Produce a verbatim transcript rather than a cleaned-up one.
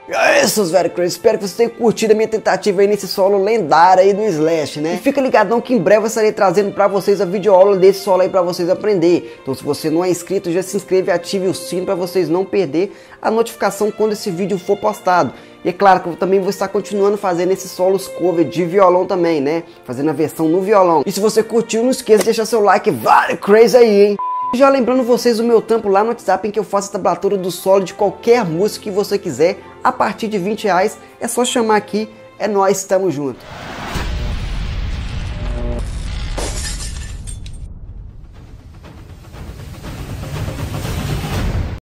E é isso, velho, Crazy. Espero que vocês tenham curtido a minha tentativa aí nesse solo lendário aí do Slash, né? E fica ligadão que em breve eu estarei trazendo pra vocês a videoaula desse solo aí pra vocês aprender. Então se você não é inscrito, já se inscreve e ative o sino pra vocês não perder a notificação quando esse vídeo for postado. E é claro que eu também vou estar continuando fazendo esses solos cover de violão também, né? Fazendo a versão no violão. E se você curtiu, não esqueça de deixar seu like, vale Crazy aí, hein? Já lembrando vocês o meu trampo lá no WhatsApp, em que eu faço a tablatura do solo de qualquer música que você quiser, a partir de vinte reais, é só chamar aqui, é nóis, tamo junto.